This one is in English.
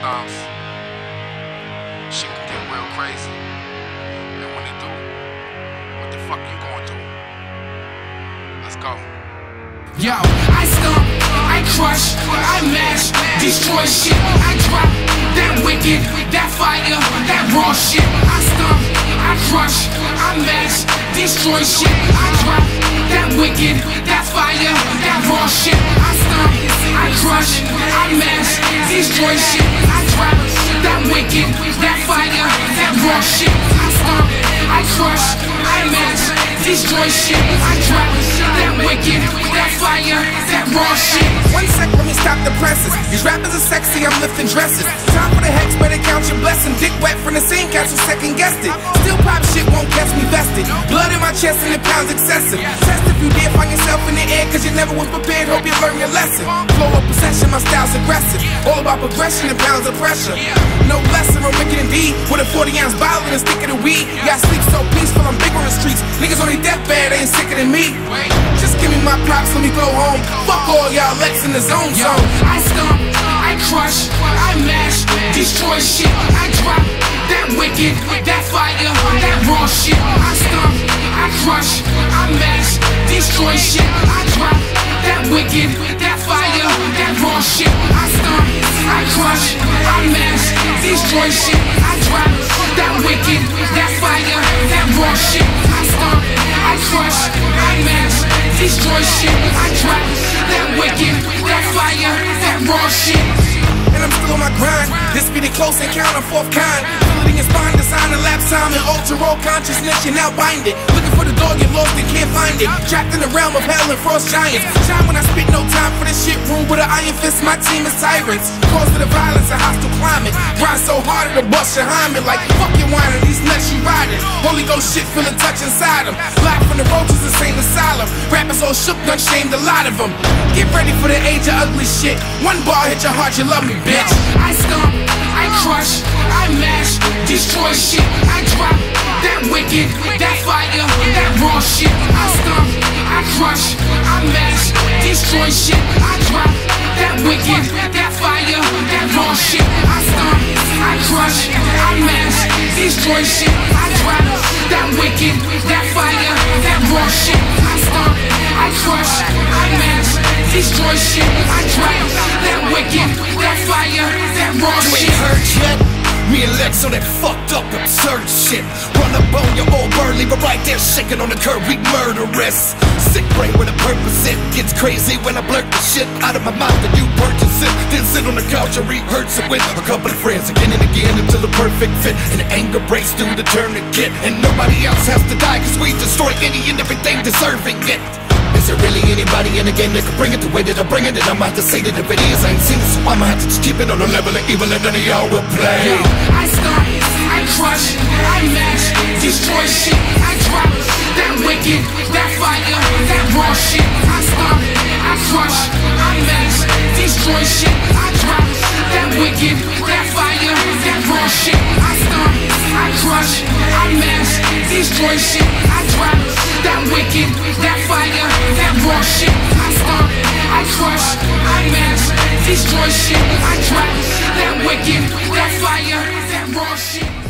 sometimes shit can get real crazy. And when it do, what the fuck you going through? Let's go. Yo, I stomp, I crush, I mash, destroy shit. I drop that wicked, that fire, that raw shit. I stomp, I crush, I mash, destroy shit. I drop that wicked, that fire, that raw shit. I stomp, I crush, I mash, destroy shit. I drop that wicked, that fire, that raw shit. I stomp, I crush, I mash, destroy shit. I drop that wicked, that fire, that raw shit. 1 sec, let me stop the presses. These rappers are sexy, I'm lifting dresses. Time for the hex, better count your blessing. Dick wet from the same catch who second guessed it. Still pop shit won't catch me vested. Blood in my chest and the pounds excessive. Test if you did find yourself in the air, cause you never was prepared. Hope you learn your lesson. Flow of possession, my style's aggressive. All about progression and pounds of pressure. No lesser, I'm wicked indeed. With a 40-ounce bottle and a stick of the weed. Yeah, I sleep so peaceful, I'm big on the streets. Niggas on their deathbed, they ain't sicker than me. Just give me my props, let me go home. Fuck all y'all, Lex in the zone. Yo, I stomp, I crush, I mash, destroy shit. I drop that wicked, that fire, that raw shit. I stomp, I crush, I mash, destroy shit. I drop that wicked, that fire, that raw shit. I stomp, I crush, I mash, destroy shit. I drop that wicked, that fire, that raw shit. I stomp, I crush, I mash, destroy shit. I drop that wicked, that fire, that raw shit. And I'm still on my grind. This be the close encounter, fourth kind. Feel it in your spine, design a lapse time and ultra raw consciousness, you now bind it. Looking for the dog, get lost and can't find it. Trapped in the realm of hell and frost giants. Shine when I spit, no time for this shit. Rule with an iron fist, my team is tyrants. Cause of the violence, a hostile climate. Grind so hard it'll bust your hymen. Like fuck you whining, these nuts you riding. Holy Ghost shit, feel a touch inside them. Black from the roaches, insane asylum. Rappers all shook, done shamed a lot of them. Get ready for the age of ugly shit. One bar hit your heart, you love me, bitch. I stomp, I crush, I mash, destroy shit. I drop that wicked, that fire, that raw shit. I stomp, I crush, I mash, destroy shit. I drop that wicked, that fire, that raw shit. I stomp, I crush, I mash, destroy shit. I drop that wicked, that fire, that raw shit. I stomp, I crush, I mash, destroy shit. I drop that wicked, that fire, that raw shit. You ain't heard yet? Me and Lex on that fucked up absurd shit. Run up on your old burly, but right there shaking on the curb, we murderous. Sick brain with a purpose, it gets crazy when I blurt the shit out of my mouth and you purchase it. Then sit on the couch and rehearse it with a couple of friends again and again until the perfect fit. And the anger breaks through the tourniquet, and nobody else has to die cause we destroy any and everything deserving it. Is there really anybody in the game that could bring it the way that I bring it? And I'm about to say that if it is, I ain't seen it, so I'ma have to just keep it on a level of evil and none of y'all will play. Yo, I stomp, I crush, I mash, destroy shit. I drop that wicked, that fire, that raw shit. I stomp, I crush, I mash, destroy shit. I drop that wicked, that fire, that raw shit. I stomp, I crush, I mash, destroy shit. I drop that wicked, that fire, that raw shit. I stomp, I crush, I mash, destroy shit. I drop that wicked, that fire, that raw shit.